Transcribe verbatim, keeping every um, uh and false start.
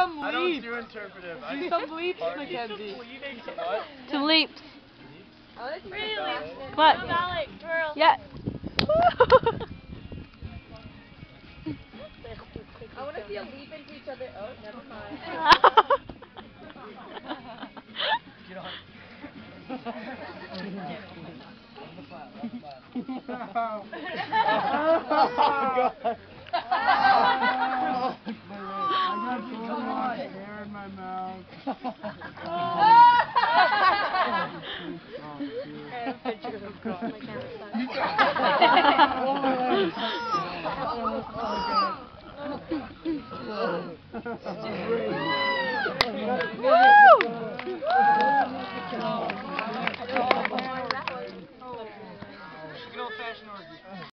some leaps. I don't do interpretive. Do some leaps, Mackenzie. Some leaps. Really? What? Ballet, girl. Yeah. I want to see a leap into each other. Oh, never mind. Get on. Hair in my mouth. Good old-fashioned orgy.